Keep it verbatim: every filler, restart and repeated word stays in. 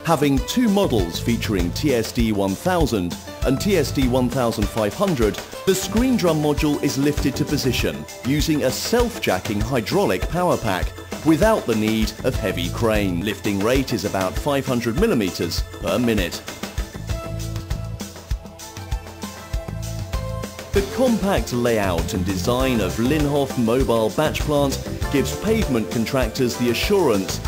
Having two models featuring T S D one thousand and T S D fifteen hundred, the screen drum module is lifted to position using a self-jacking hydraulic power pack without the need of heavy crane. Lifting rate is about five hundred millimeters per minute. The compact layout and design of Linnhoff mobile batch plant gives pavement contractors the assurance